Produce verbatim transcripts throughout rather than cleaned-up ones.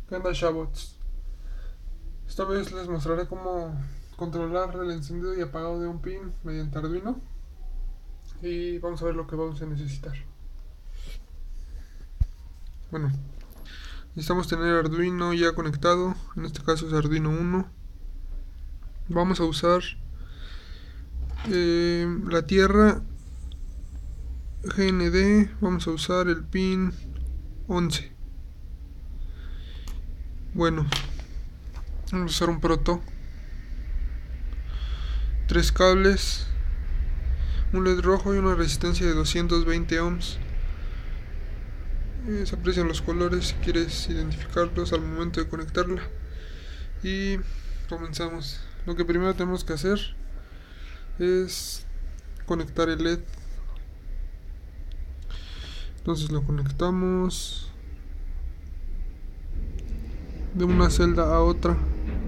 ¿Qué onda, chavos? Esta vez les mostraré cómo controlar el encendido y apagado de un pin mediante Arduino y vamos a ver lo que vamos a necesitar. Bueno, necesitamos tener Arduino ya conectado, en este caso es Arduino uno. Vamos a usar eh, la tierra G N D, vamos a usar el pin once. Bueno, vamos a usar un proto, tres cables, un L E D rojo y una resistencia de doscientos veinte ohms. Eh, se aprecian los colores si quieres identificarlos al momento de conectarla. Y comenzamos. Lo que primero tenemos que hacer es conectar el L E D. Entonces lo conectamos de una celda a otra.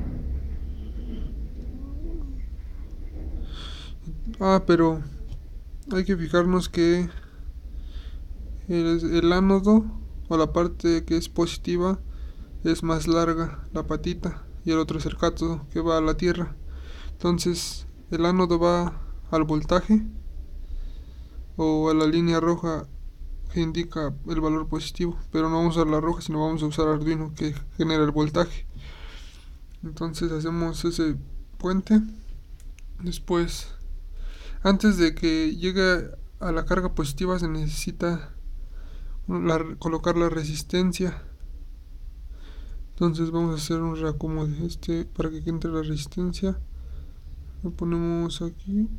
Ah, pero hay que fijarnos que el, el ánodo o la parte que es positiva es más larga, la patita, y el otro es el cátodo que va a la tierra. Entonces el ánodo va al voltaje o a la línea roja que indica el valor positivo, pero no vamos a usar la roja, sino vamos a usar Arduino que genera el voltaje. Entonces hacemos ese puente. Después, antes de que llegue a la carga positiva, se necesita la, colocar la resistencia. Entonces vamos a hacer un reacomodo este para que entre la resistencia. Lo ponemos aquí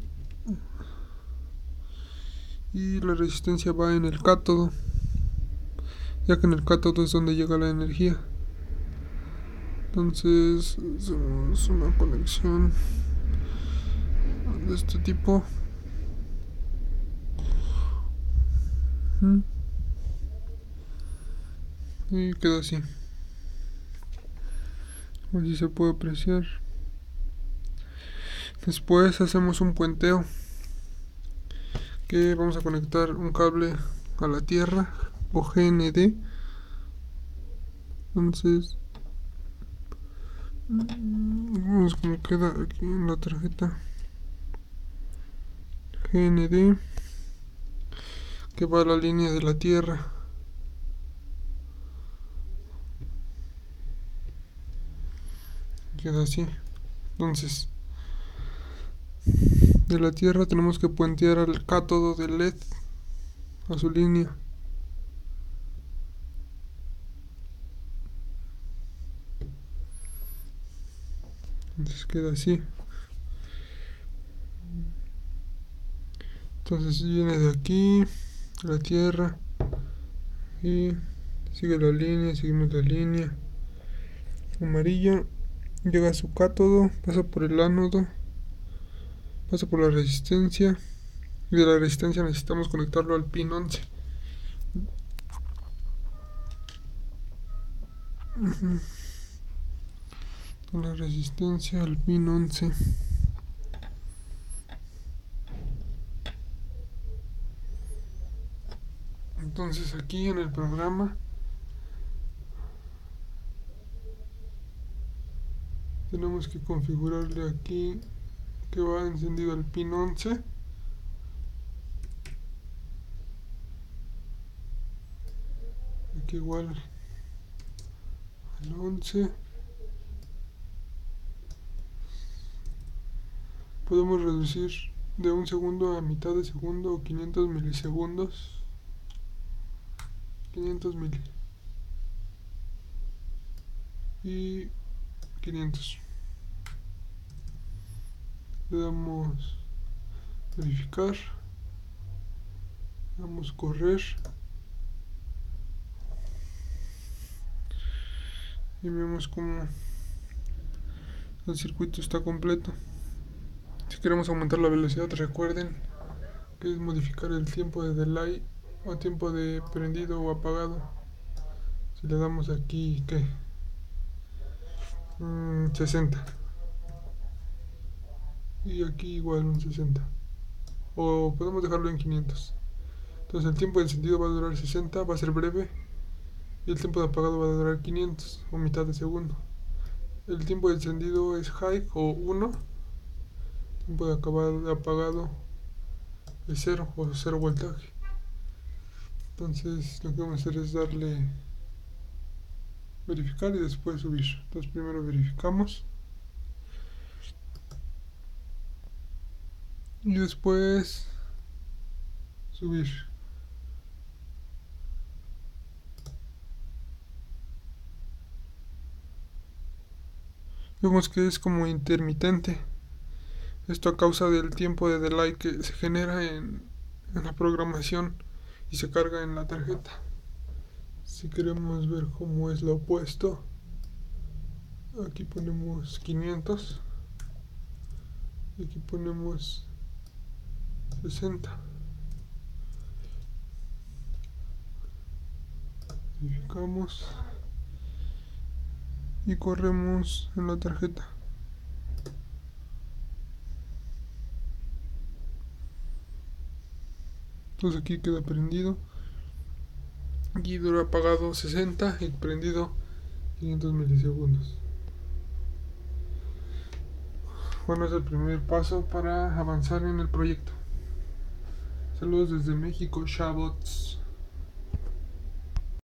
y la resistencia va en el cátodo, ya que en el cátodo es donde llega la energía. Entonces hacemos una conexión de este tipo. Y queda así. Así se puede apreciar. Después hacemos un puenteo, que vamos a conectar un cable a la tierra o G N D. Entonces vemos cómo queda aquí en la tarjeta. G N D que va a la línea de la tierra. Queda así. Entonces de la tierra tenemos que puentear al cátodo del L E D a su línea. Entonces queda así. Entonces viene de aquí la tierra y sigue la línea, seguimos la línea amarilla, llega a su cátodo, pasa por el ánodo, pasa por la resistencia y de la resistencia necesitamos conectarlo al pin once. Con la resistencia al pin once. Entonces aquí en el programa tenemos que configurarle aquí que va encendido al pin once. Aquí igual al once. Podemos reducir de un segundo a mitad de segundo o quinientos milisegundos. quinientos mil y quinientos. Le damos verificar, le damos correr y vemos como el circuito está completo. Si queremos aumentar la velocidad, recuerden que es modificar el tiempo de delay o tiempo de prendido o apagado. Si le damos aquí que mm, sesenta y aquí igual un sesenta, o podemos dejarlo en quinientos. Entonces el tiempo de encendido va a durar sesenta, va a ser breve, y el tiempo de apagado va a durar quinientos o mitad de segundo. El tiempo de encendido es high o uno, tiempo de acabado, de apagado es cero o cero voltaje. Entonces lo que vamos a hacer es darle verificar y después subir. Entonces primero verificamos y después subir. Vemos que es como intermitente. Esto a causa del tiempo de delay que se genera en, en la programación y se carga en la tarjeta. Si queremos ver cómo es lo opuesto, aquí ponemos quinientos y aquí ponemos sesenta. Verificamos y corremos en la tarjeta. Entonces aquí queda prendido. Aquí dura apagado sesenta y prendido quinientos milisegundos. Bueno, es el primer paso para avanzar en el proyecto. Saludos desde México, Shabots.